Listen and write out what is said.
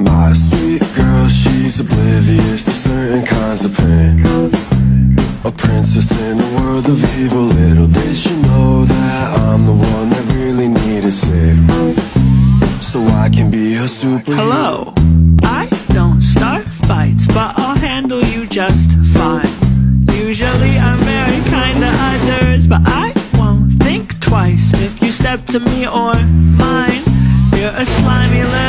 My sweet girl, she's oblivious to certain kinds of pain. A princess in a world of evil. Little did she know that I'm the one that really needed saved, so I can be her superhero. Hello, I don't start fights, but I'll handle you just fine. Usually I'm very kind to others, but I won't think twice if you step to me or mine. You're a slimy little